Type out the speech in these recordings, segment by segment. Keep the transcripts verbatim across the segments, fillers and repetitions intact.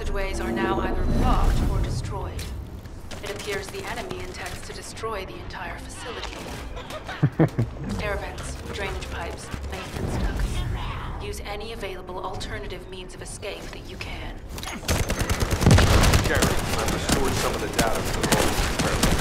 passageways are now either blocked or destroyed. It appears the enemy intends to destroy the entire facility. Air vents, drainage pipes, maintenance ducts. Use any available alternative means of escape that you can. Gary, I've restored some of the data for the Vulgus experiment.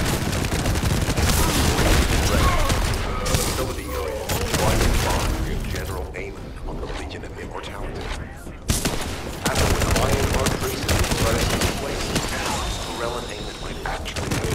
Facility area. Flying bomb in General Amon on the Legion of Immortality. After the Lionheart traces expressed in place, Corell and Amon might actually be.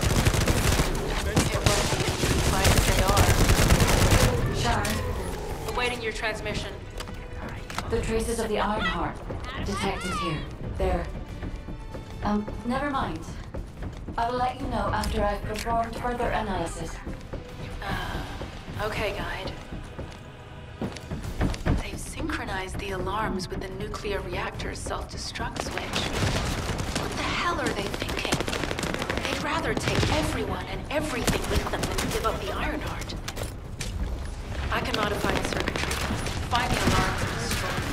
It won't be as easy to fight as they are. Sharon, Awaiting your transmission. the traces of the Ironheart detected here. They're... Um, never mind. I will let you know after I've performed further analysis. Uh, okay, Guide. They've synchronized the alarms with the nuclear reactor's self-destruct switch. What the hell are they thinking? They'd rather take everyone and everything with them than give up the Ironheart. I can modify the circuitry, find the alarms and destroy them.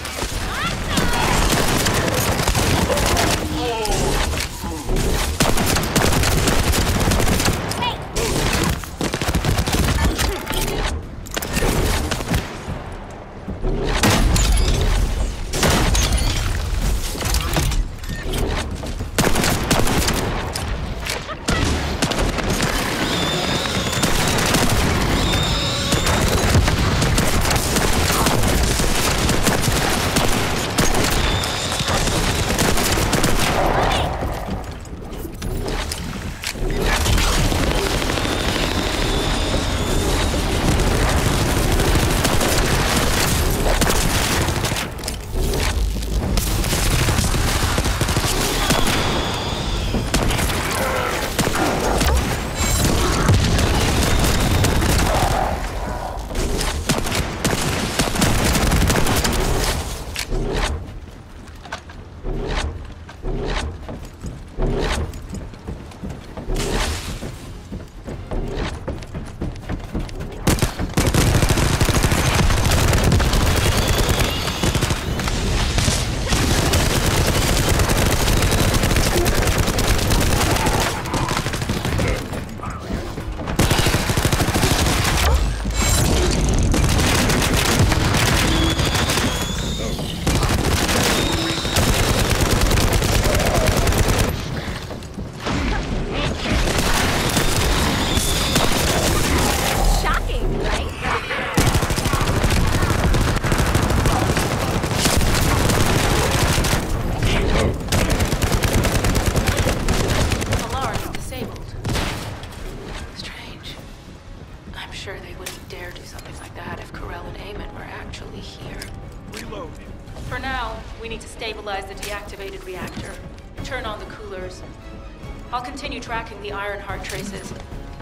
Stabilize the deactivated reactor. Turn on the coolers. I'll continue tracking the Ironheart traces.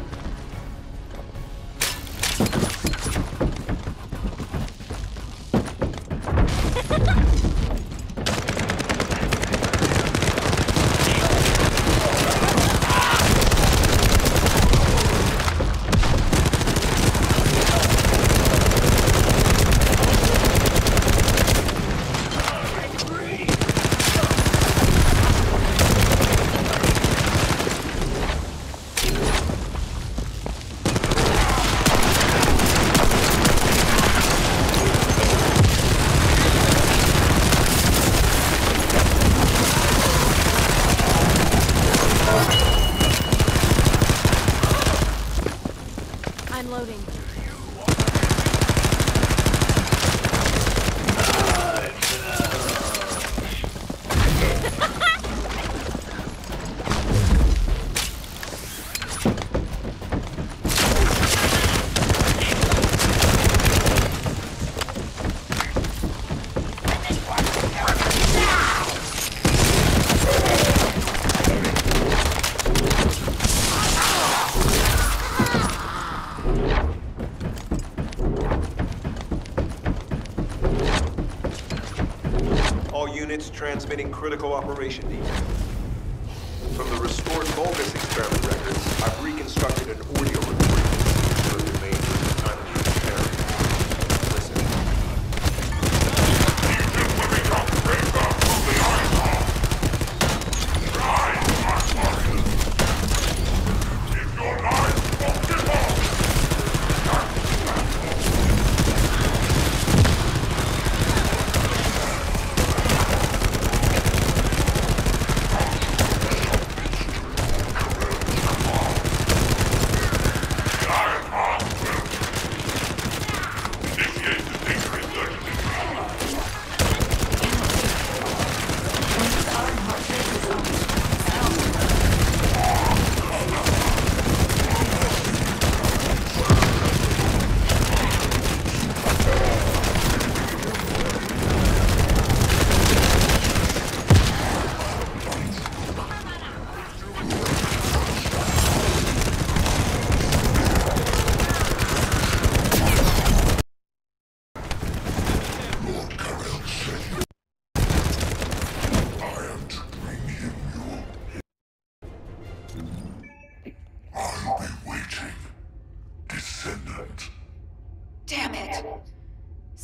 Units transmitting critical operation detail. From the restored Vulgus experiment records, I've reconstructed an audio recording so it remains at the time of the experiment. Listen. When we come to break up from the Ironheart,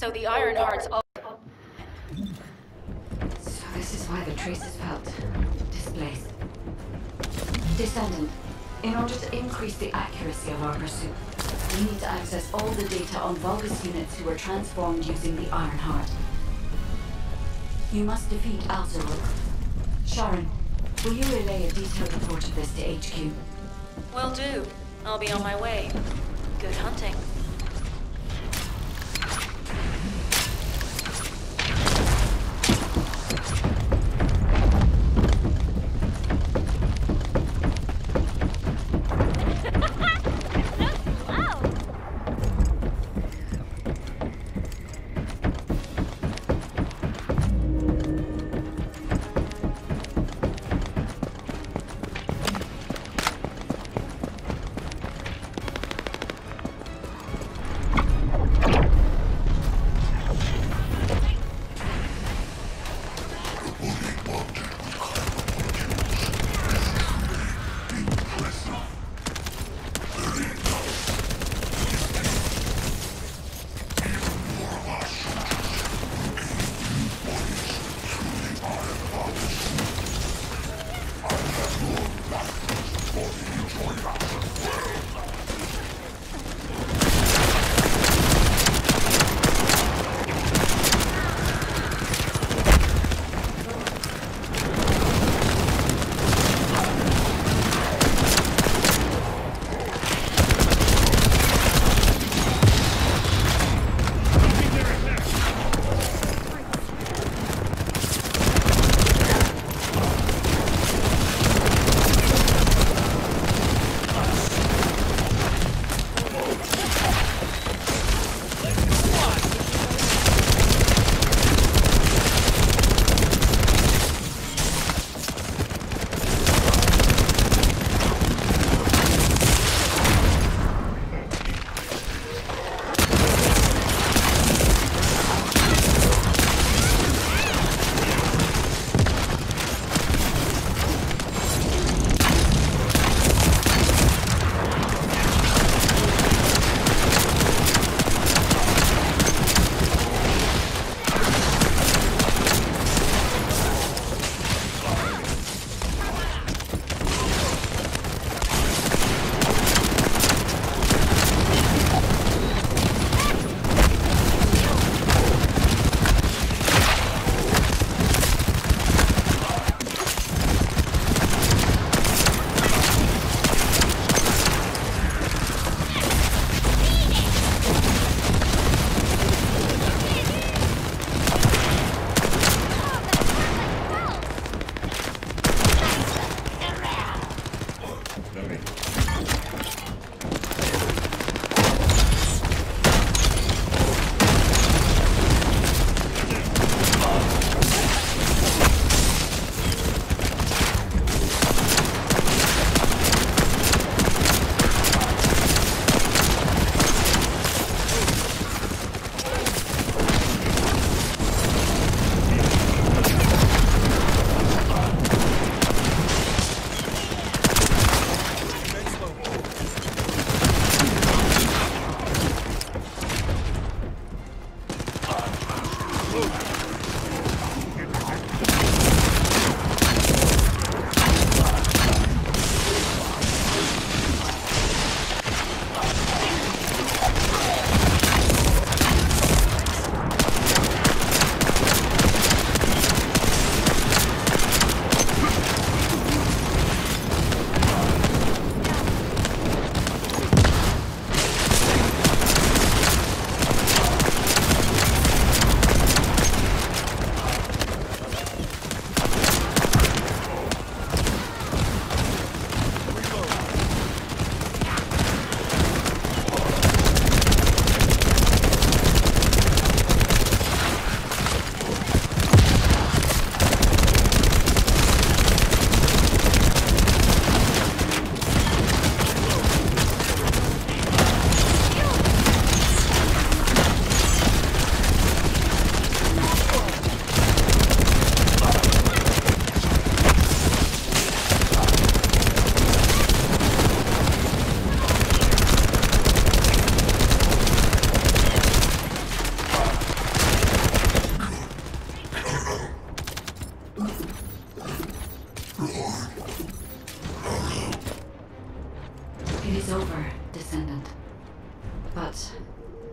So the Ironheart's all... So this is why the traces felt displaced. Descendant, in order to increase the accuracy of our pursuit, we need to access all the data on Vulgus units who were transformed using the Ironheart. You must defeat Alzaruk. Sharon, will you relay a detailed report of this to H Q? Will do. I'll be on my way. Good hunting.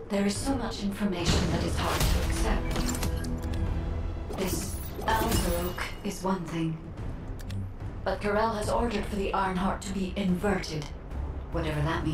There is so much information that is hard to accept. This Alzarok is one thing. But Corel has ordered for the Ironheart to be inverted, whatever that means.